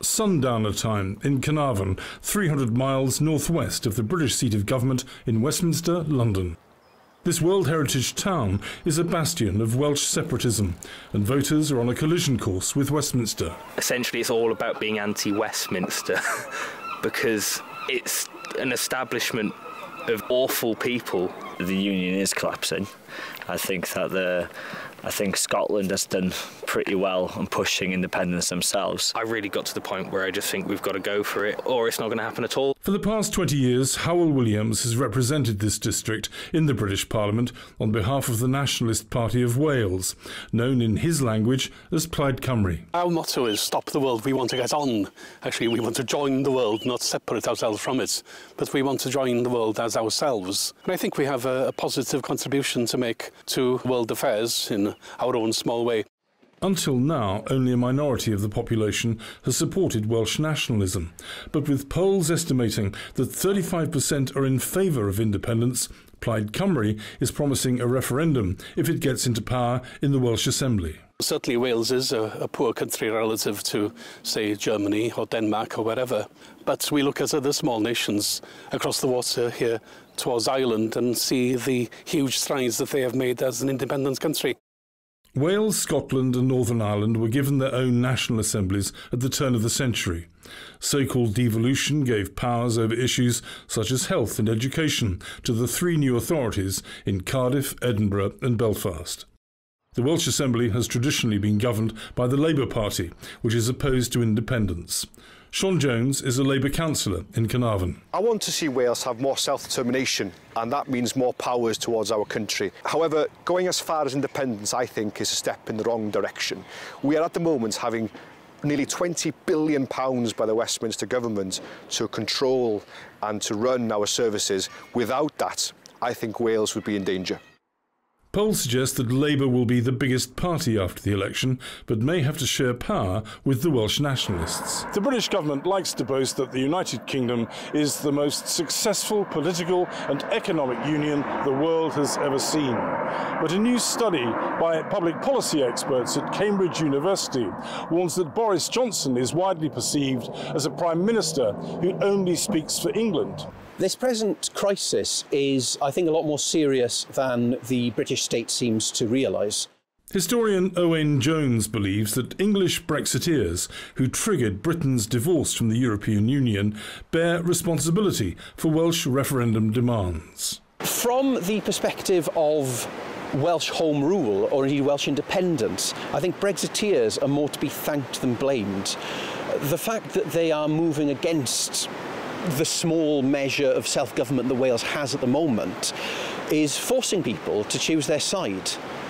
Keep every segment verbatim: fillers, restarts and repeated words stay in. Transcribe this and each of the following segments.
Sundowner time in Carnarvon, three hundred miles northwest of the British seat of government in Westminster, London. This World Heritage town is a bastion of Welsh separatism, and voters are on a collision course with Westminster. Essentially, it's all about being anti-Westminster because it's an establishment of awful people. The union is collapsing. I think that the I think Scotland has done pretty well on pushing independence themselves. I really got to the point where I just think we've got to go for it, or it's not going to happen at all. For the past twenty years, Howell Williams has represented this district in the British Parliament on behalf of the Nationalist Party of Wales, known in his language as Plaid Cymru. Our motto is stop the world, we want to get on. Actually, we want to join the world, not separate ourselves from it, but we want to join the world as ourselves. And I think we have a, a positive contribution to make to world affairs in our own small way. Until now, only a minority of the population has supported Welsh nationalism, but with polls estimating that thirty-five percent are in favour of independence, Plaid Cymru is promising a referendum if it gets into power in the Welsh Assembly. Certainly Wales is a, a poor country relative to, say, Germany or Denmark or wherever. But we look at other small nations across the water here towards Ireland and see the huge strides that they have made as an independent country. Wales, Scotland and Northern Ireland were given their own national assemblies at the turn of the century. So-called devolution gave powers over issues such as health and education to the three new authorities in Cardiff, Edinburgh and Belfast. The Welsh Assembly has traditionally been governed by the Labour Party, which is opposed to independence. Owain Jones is a Labour councillor in Carnarvon. I want to see Wales have more self-determination, and that means more powers towards our country. However, going as far as independence, I think, is a step in the wrong direction. We are at the moment having nearly twenty billion pounds by the Westminster government to control and to run our services. Without that, I think Wales would be in danger. Polls suggest that Labour will be the biggest party after the election, but may have to share power with the Welsh nationalists. The British government likes to boast that the United Kingdom is the most successful political and economic union the world has ever seen. But a new study by public policy experts at Cambridge University warns that Boris Johnson is widely perceived as a Prime Minister who only speaks for England. This present crisis is, I think, a lot more serious than the British state seems to realise. Historian Owain Jones believes that English Brexiteers who triggered Britain's divorce from the European Union bear responsibility for Welsh referendum demands. From the perspective of Welsh Home Rule, or indeed Welsh independence, I think Brexiteers are more to be thanked than blamed. The fact that they are moving against the small measure of self-government that Wales has at the moment is forcing people to choose their side.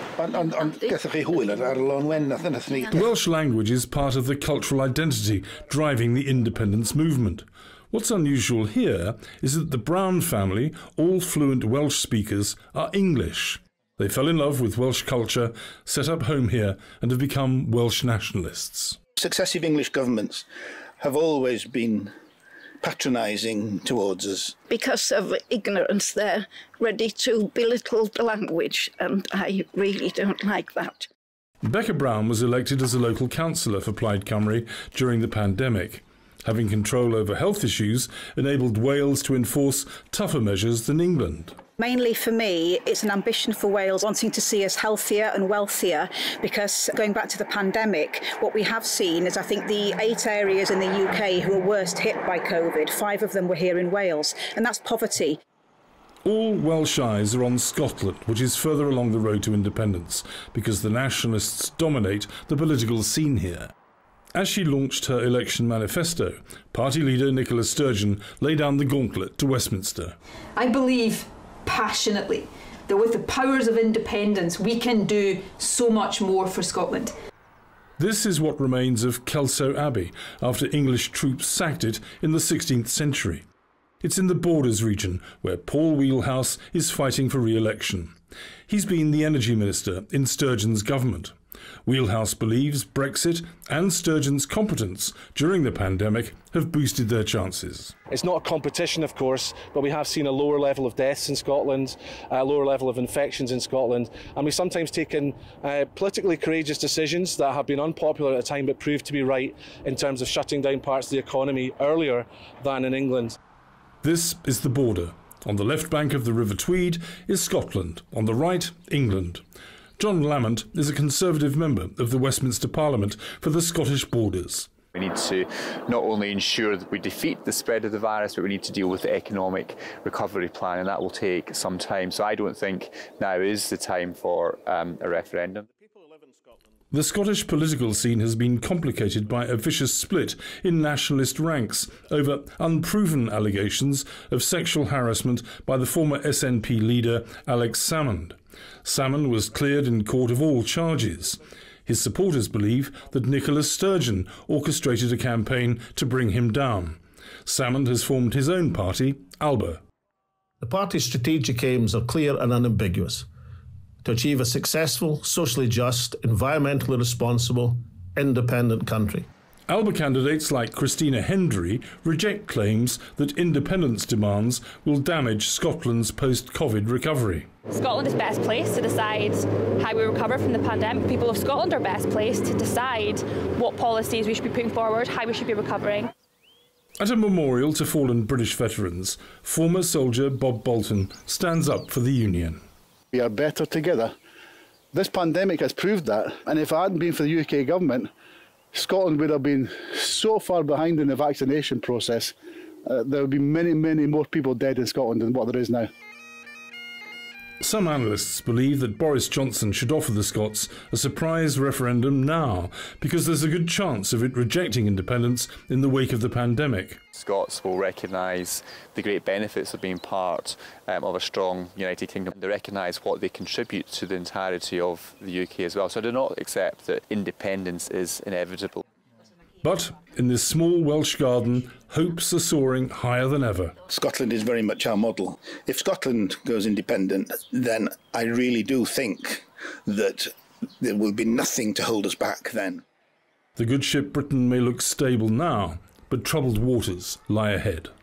The Welsh language is part of the cultural identity driving the independence movement. What's unusual here is that the Brown family, all fluent Welsh speakers, are English. They fell in love with Welsh culture, set up home here and have become Welsh nationalists. Successive English governments have always been patronising towards us. Because of ignorance, they're ready to belittle the language, and I really don't like that. Rebecca Brown was elected as a local councillor for Plaid Cymru during the pandemic. Having control over health issues enabled Wales to enforce tougher measures than England. Mainly for me, it's an ambition for Wales wanting to see us healthier and wealthier, because going back to the pandemic, what we have seen is I think the eight areas in the U K who were worst hit by COVID, five of them were here in Wales, and that's poverty. All Welsh eyes are on Scotland, which is further along the road to independence, because the nationalists dominate the political scene here. As she launched her election manifesto, party leader Nicola Sturgeon laid down the gauntlet to Westminster. I believe passionately that with the powers of independence we can do so much more for Scotland. This is what remains of Kelso Abbey after English troops sacked it in the sixteenth century. It's in the Borders region where Paul Wheelhouse is fighting for re-election. He's been the energy minister in Sturgeon's government. Wheelhouse believes Brexit and Sturgeon's competence during the pandemic have boosted their chances. It's not a competition, of course, but we have seen a lower level of deaths in Scotland, a lower level of infections in Scotland, and we've sometimes taken uh, politically courageous decisions that have been unpopular at a time but proved to be right in terms of shutting down parts of the economy earlier than in England. This is the border. On the left bank of the River Tweed is Scotland, on the right, England. John Lamont is a Conservative member of the Westminster Parliament for the Scottish Borders. We need to not only ensure that we defeat the spread of the virus, but we need to deal with the economic recovery plan, and that will take some time. So I don't think now is the time for um, a referendum. The Scottish political scene has been complicated by a vicious split in nationalist ranks over unproven allegations of sexual harassment by the former S N P leader Alex Salmond. Salmond was cleared in court of all charges. His supporters believe that Nicola Sturgeon orchestrated a campaign to bring him down. Salmond has formed his own party, Alba. The party's strategic aims are clear and unambiguous: to achieve a successful, socially just, environmentally responsible, independent country. Alba candidates like Christina Hendry reject claims that independence demands will damage Scotland's post-COVID recovery. Scotland is best placed to decide how we recover from the pandemic. People of Scotland are best placed to decide what policies we should be putting forward, how we should be recovering. At a memorial to fallen British veterans, former soldier Bob Bolton stands up for the Union. We are better together. This pandemic has proved that, and if it hadn't been for the U K government, Scotland would have been so far behind in the vaccination process. Uh, there would be many, many more people dead in Scotland than what there is now. Some analysts believe that Boris Johnson should offer the Scots a surprise referendum now, because there's a good chance of it rejecting independence in the wake of the pandemic. Scots will recognise the great benefits of being part um, of a strong United Kingdom. They recognise what they contribute to the entirety of the U K as well. So I do not accept that independence is inevitable. But in this small Welsh garden, hopes are soaring higher than ever. Scotland is very much our model. If Scotland goes independent, then I really do think that there will be nothing to hold us back then. The good ship Britain may look stable now, but troubled waters lie ahead.